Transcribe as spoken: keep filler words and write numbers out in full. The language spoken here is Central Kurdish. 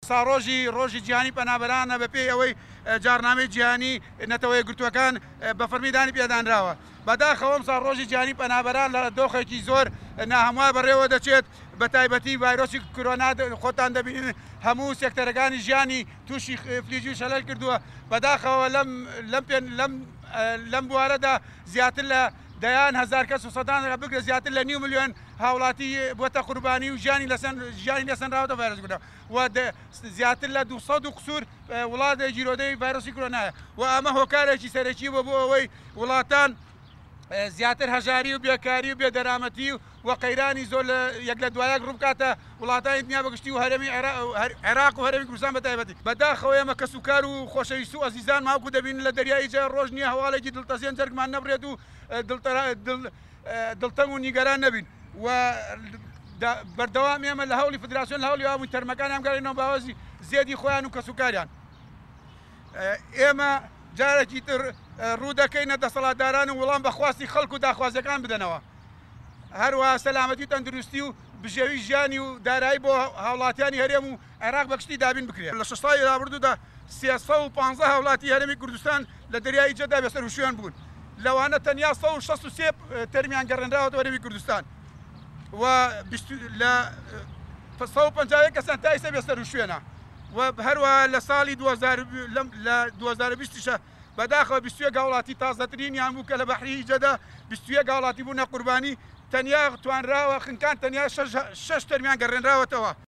ساڕۆژی ڕۆژی جیهانی پەنابەرانە بە پێی ئەوەی جارنامەی جیهانی نەتەوەی گرتوەکان بە فەرمیدانی پێدانراوە. بەداخەوەم سا ڕۆژی جیهانی پەنابەران لە دۆخێکی زۆر ناهەموار بەڕێوە دەچێت، بە تایبەتی ڤایرۆسی کۆرۆنا خۆتان دەبینن هەموو سێکتەرەکانی ژیانی تووشی فلیجی شەلەل کردووە. بەداخەوە لەم بوارەدا زیاتر لە دەیان هەزار کەس و سەدان بگرە زیاتر لە نیو ملیۆن هاوڵاتی بۆتە قوربانی و ژیانی ژیانی لەسەنراوەتە ڤایرۆس کۆرۆنا و زیاتر لە دووسەد و قسوور وڵات جیرۆدەی ڤایرۆسی کۆرۆنایە و ئەمە هۆکارێکی سەرەکی بۆ بۆ ئەوەی وڵاتان زیاتر هەژاری و بێکاری و بێدەرامەتی و قەیرانی زۆر یەک لە دوایەک ڕووبکاتە وڵاتانی دنیا بەگشتی و هەرێمی عێراق و هەرێمی کوردستان بەتایبەتی. بەداخەوە ئێمە کەسوکار و خۆشەویست و ئەزیزان ماوەکو دەبینن لە دەریای جە ڕۆژ نییە هەواڵێکی دڵتەزیێن جەرگمان نەبرێت و دڵتەنگ و نیگەران نەبین و بەردەوام ئێمە لە هەوڵی فدراسیۆن لە هەوڵی هەمووی تەرمەکان ئەمگەڕێنەوە باوەزی زێدی خۆیان و کەسوکاریان. ئێمە جارێکی تر ڕوو دەکەینە دەسەڵاتداران و وەڵام بەخواستی خەڵک و داخوازەکان بدەنەوە. هەروەها سەلامەتی تەندروستی و بژێوی ژیانی و دارایی بۆ هاوڵاتیانی هەرێم و عێراق بەگشتی دابین بکرێت. لە شەش ساڵی دابردوودا سێسەد و پانزە هاوڵاتی هەرێمی کوردستان لە دەریای جەدا بەسەر و شوێن بوون، لەوانە تەنیا سەد و شەست و سێ تەرمیان گەڕێنراوەتەوە هەرێمی کوردستان و لە سەد و پەنجا و یەک کەسان تا ئێستا بەسەر و شوێنە و هەروەها لە ساڵی دوو هەزار و بیستیشە بەداخەوە بیست و یەک هاوڵاتی تازەترینیان بوو کە لە بەحری جەدا بیست و یەک هاوڵاتی بوونە قوربانی، تەنیا توانراوە خنکان تەنیا شەش تەرمیان گەڕێنراوەتەوە.